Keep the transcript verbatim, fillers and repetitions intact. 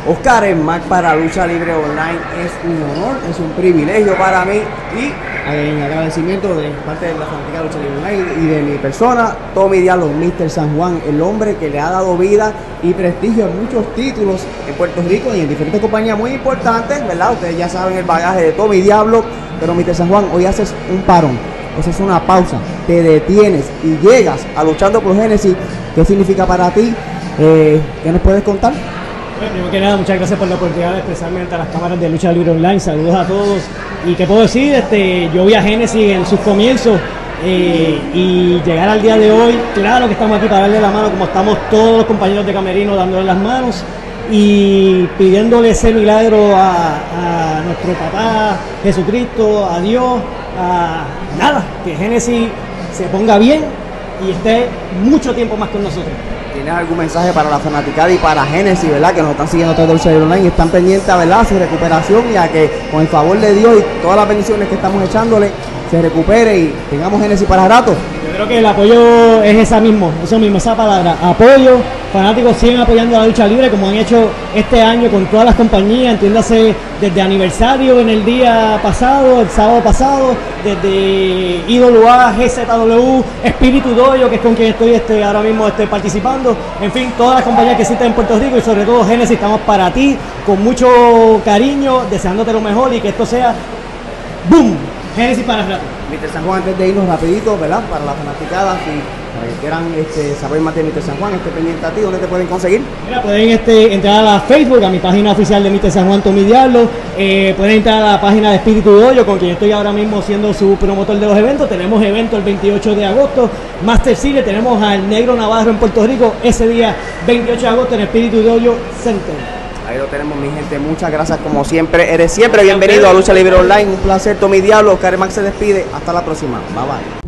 Oscar Mac para Lucha Libre Online. Es un honor, es un privilegio para mí y en agradecimiento de parte de la fanática de Lucha Libre Online y de mi persona, Tommy Diablo, míster San Juan, el hombre que le ha dado vida y prestigio a muchos títulos en Puerto Rico y en diferentes compañías muy importantes, ¿verdad? Ustedes ya saben el bagaje de Tommy Diablo, pero míster San Juan, hoy haces un parón, haces una pausa, te detienes y llegas a Luchando por Génesis. ¿Qué significa para ti? Eh, ¿Qué nos puedes contar? Bueno, primero que nada, muchas gracias por la oportunidad de expresarme ante las cámaras de Lucha Libre Online. Saludos a todos. ¿Y qué puedo decir? Este, yo vi a Génesis en sus comienzos eh, y llegar al día de hoy, claro que estamos aquí para darle la mano, como estamos todos los compañeros de Camerino dándole las manos y pidiéndole ese milagro a, a nuestro papá Jesucristo, a Dios, a nada, que Génesis se ponga bien y esté mucho tiempo más con nosotros. ¿Tienes algún mensaje para la fanaticada y para Génesis, verdad, que nos están siguiendo a través de Lucha Libre Online y están pendientes, verdad, a su recuperación y a que con el favor de Dios y todas las bendiciones que estamos echándole se recupere y tengamos Génesis para rato? Yo creo que el apoyo es esa mismo, eso mismo, esa palabra, apoyo. Fanáticos siguen apoyando a la lucha libre como han hecho este año con todas las compañías, entiéndase desde aniversario en el día pasado, el sábado pasado, desde I W A, G Z W, Espíritu Doyo, que es con quien estoy este, ahora mismo este, participando, en fin, todas las compañías que existen en Puerto Rico y sobre todo Génesis, estamos para ti, con mucho cariño, deseándote lo mejor y que esto sea ¡boom! Génesis para el rato. míster San Juan, antes de irnos rapidito, ¿verdad? Para las fanaticadas y para que quieran este, saber más de míster San Juan, esté pendiente a ti, ¿dónde te pueden conseguir? Mira, pueden este, entrar a Facebook, a mi página oficial de míster San Juan, Tommy Diablo, eh, pueden entrar a la página de Espíritu Doyo, con quien estoy ahora mismo siendo su promotor de los eventos. Tenemos evento el veintiocho de agosto, Master Series, tenemos al Negro Navarro en Puerto Rico, ese día veintiocho de agosto en Espíritu Doyo Center. Ahí lo tenemos, mi gente. Muchas gracias como siempre. Eres siempre bienvenido a Lucha Libre Online. Un placer, Tommy Diablo. Oscar Max se despide. Hasta la próxima. Bye bye.